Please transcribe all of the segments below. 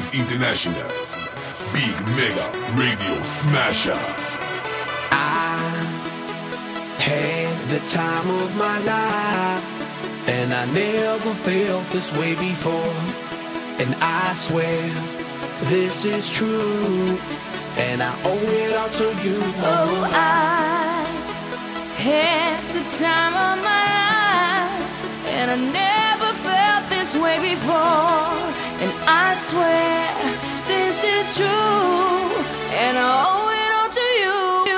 is international. Big Mega Radio Smasher. I had the time of my life, and I never felt this way before. And I swear this is true, and I owe it all to you. Oh, I had the time of my life, and I never felt this way before. And I swear this is true, and I owe it all to you.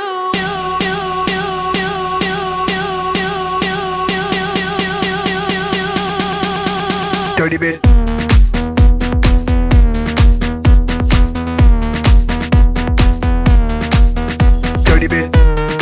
Dirty bit. Dirty bit.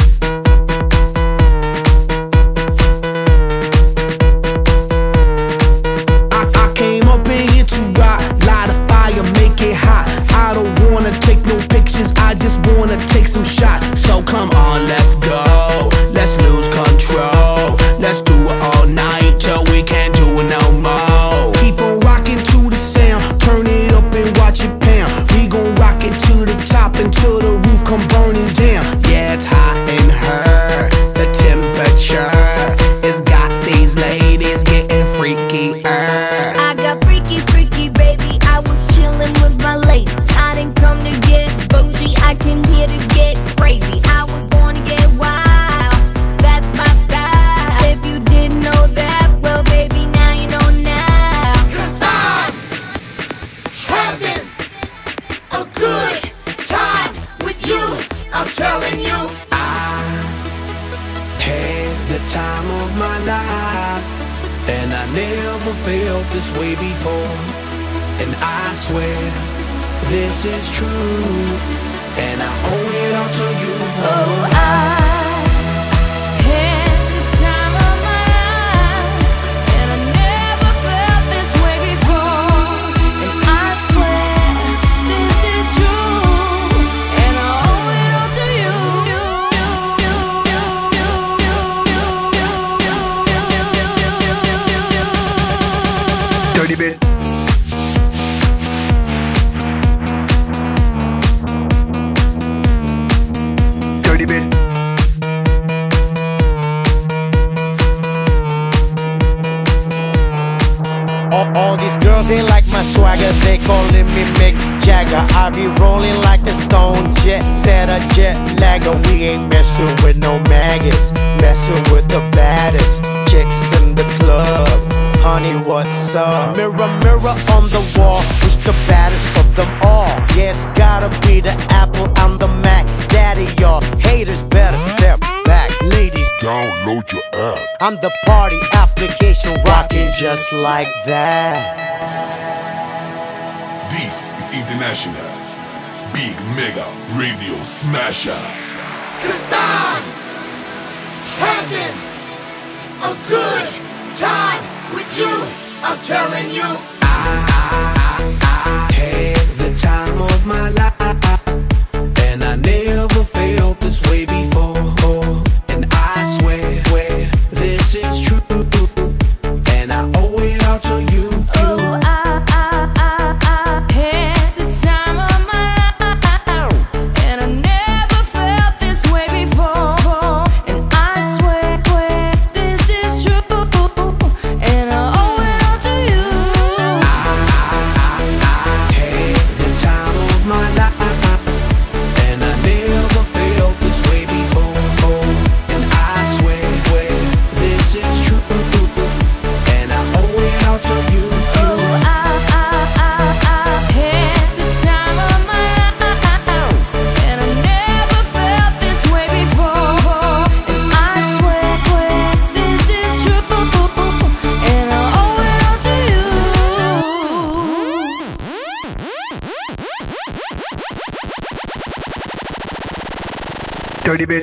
I came up in here to rock, light a fire, make it hot. I don't wanna take no pictures, I just wanna take some shots. So come on, let's go, let's lose control. Let's do it all night till we can't do it no more. Keep on rocking to the sound, turn it up and watch it pound. We gon' rock it to the top until the roof come burning down. Yeah, it's hot in her, the temperature has got these ladies getting freaky. I got freaky, freaky, baby. I was chillin' with my ladies. I didn't come to get bougie, I came here to get crazy. I was born to get wild, that's my style. If you didn't know that, well, baby, now you know now. 'Cause I'm having a good time with you, I'm telling you. I had the time of my life, and I never felt this way before. And I swear this is true, and I owe it all to you. Oh, I had the time of my life, and I never felt this way before. And I swear this is true, and I owe it all to you. Dirty bit. Dirty bit. All these girls, they like my swagger, they calling me Mick Jagger. I be rolling like a stone jet, set a jet lagger. We ain't messing with no maggots, messing with the baddest chicks in the club. Honey, what's up? Mirror, mirror on the wall, who's the baddest of them all? Yeah, it's gotta be the Apple and the Mac. Daddy, y'all haters better step back. Ladies, Download your app. I'm the party application rocking just like that. This is international. Big Mega Radio Smasher. 'Cause I'm having a good time with you, I'm telling you. I had the time of my life, and I never felt this way before. And I swear this is true, and I owe it all to you. Oh, I had the time of my life, and I never felt this way before. And I swear this is true, and I owe it all to you. I had the time of my life, and I never felt this way before. And I swear this is true, and I owe it all to you. Oh, I had the time of my life, and I never felt this way before. And I swear this is true, and I owe it all to you. Dirty bit.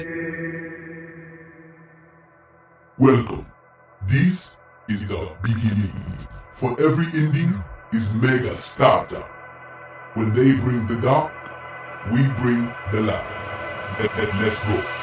Welcome. This is the beginning. For every ending is mega starter. When they bring the dark, we bring the light. Let's go.